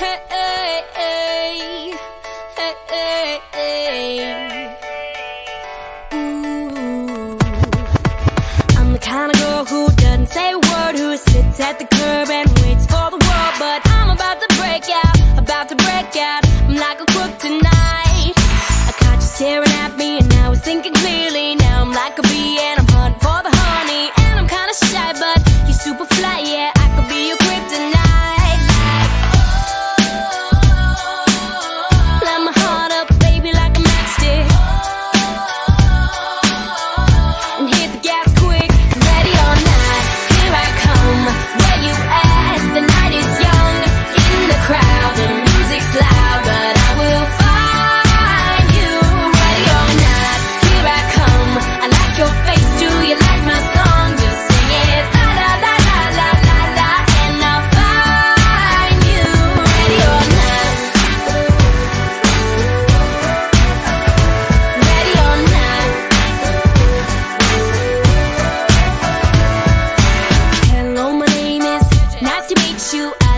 Hey, hey, hey, hey, hey, hey. Ooh. I'm the kind of girl who doesn't say a word, who sits at the curb and waits for the world. But I'm about to break out, about to break out. I'm like a crook tonight. I caught you staring at me and I was thinking clearly. Now I'm like a bee and I'm hunting for the honey. And I'm kinda shy but you're super fly, yeah. I could be your kryptonite. Light my heart up, baby, like a matchstick. And hit the gas quick, ready or not. Here I come, where you at? The night is young, in the crowd, the music's loud, but I will find you. Ready or not, here I come. I like your face, do you like my song? Just sing it, la la la la la la la, and I'll find you. Ready or not, ready or not. Hello, my name is, nice to meet you.